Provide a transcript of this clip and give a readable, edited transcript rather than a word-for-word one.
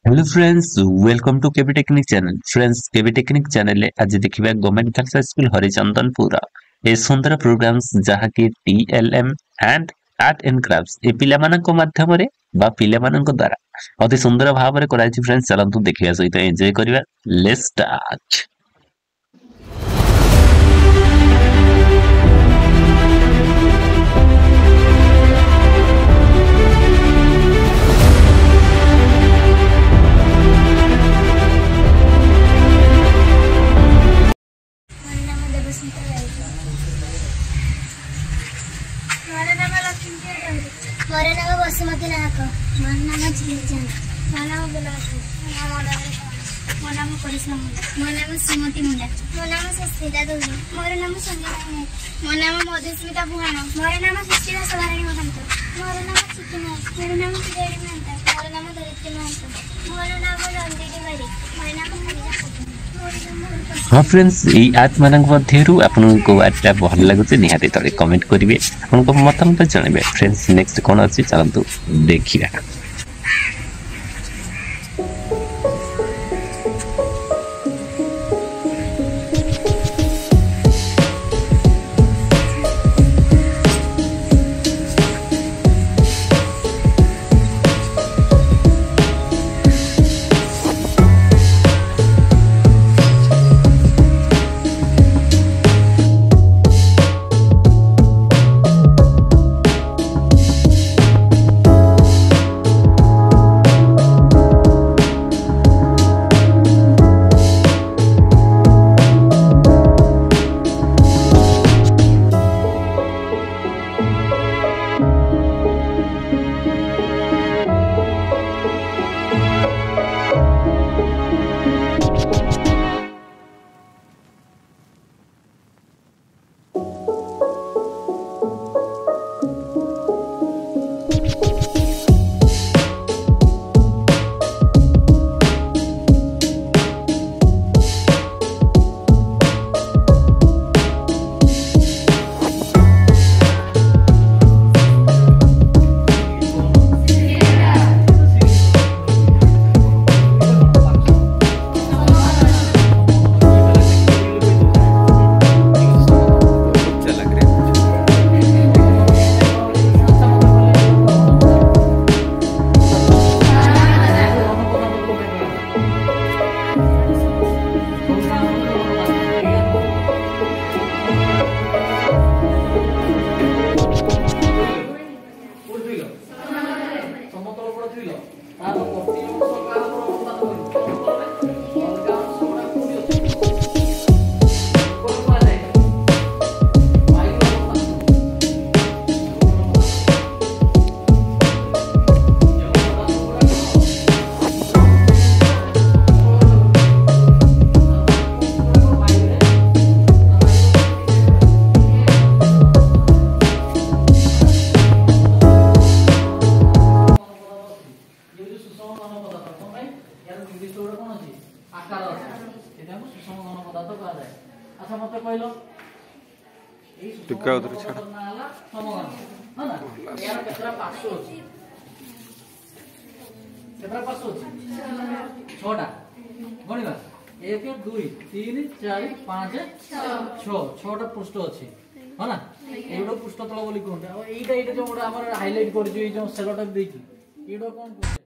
Hello friends, welcome to KB technique channel. Friends, KB technique channel रे आज देखिबा government girls school Harichandanpur ए सुंदर प्रोग्राम्स जहा कि TLM and art and crafts ए पिला मानक माध्यम रे बा पिला मानक द्वारा अति सुंदर भाव रे कराई छी। फ्रेंड्स, चलंतु देखिबा सहित एन्जॉय करिबा। Let's start. मोर नाम बसुमती नायक। मोर नाम चिलिचान। मोर नाम बिलासी। मोर नाम करिश्मा मुंडा। मोर नाम श्रीमती मुंडा। मोर नाम सुस्मिता दुबे। मोर नाम संगीता नायक। मोर नाम मधुस्मिता बुहान। मोर नाम सुचिता सवारणी महंत। मोर नाम चिकी नायक। मोर नाम पिरेडी महंत। मोर नाम धरित्री महंत। मोर नाम रंजीती बारी। मोर नाम हरिजा। हाँ फ्रेंड्स, ये आर्ट मानक मध्यरु आपनको आर्टटा भल लागुचे निहाती तले कमेंट करिवे, आपनको मतामत जणाइबे। फ्रेंड्स, नेक्स्ट कोन अछि चलंतु देखिबा। अच्छा मत कहल टिका उधर छाड़ समगन है ना यार केतरा पासो अछि केतरा पासो अछि 6टा गणिबा 1 2 3 4 5 6 6टा पृष्ठ अछि है ना एडो पृष्ठ तळ बोली कोन एटा जो हमर हाइलाइट कर जो सेलोटा देकी एडो कोन